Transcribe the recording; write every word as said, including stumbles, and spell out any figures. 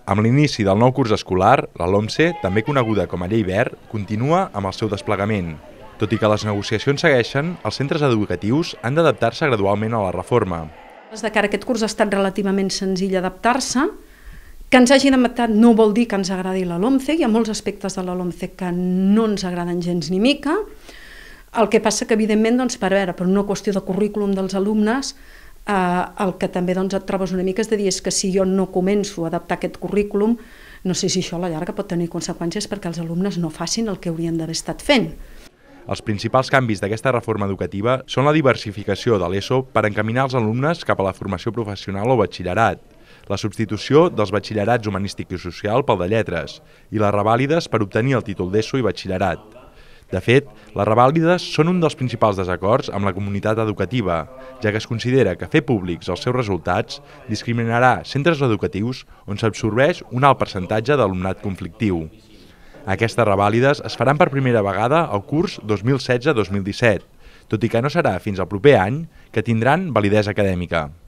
Amb l'inici del nou curs escolar, la LOMCE, també coneguda com a Llei Wert, continua amb el seu desplegament. Tot i que les negociacions segueixen, els centres educatius han d'adaptar-se gradualment a la reforma. Des de cara a aquest curs ha estat relativament senzill adaptar-se. Que ens hagin adaptat no vol dir que ens agradi la LOMCE, hi ha molts aspectes de la LOMCE que no ens agraden gens ni mica. El que passa que, evidentment, doncs, per veure, per una qüestió de currículum dels alumnes, eh, el que també doncs, et trobes una mica és de dir és que si jo no començo a adaptar aquest currículum, no sé si això a la llarga pot tenir conseqüències perquè els alumnes no facin el que haurien d'haver estat fent. Els principals canvis d'aquesta reforma educativa són la diversificació de l'ESO per encaminar els alumnes cap a la formació professional o batxillerat, la substitució dels batxillerats humanístic i social pel de lletres i les revàlides per obtenir el títol d'ESO i batxillerat. De fet, les revàlides són un dels principals desacords amb la comunitat educativa, ja que es considera que fer públics els seus resultats discriminarà centres educatius on s'absorbeix un alt percentatge d'alumnat conflictiu. Aquestes revàlides es faran per primera vegada al curs dos mil setze dos mil disset, tot i que no serà fins al proper any que tindran validesa acadèmica.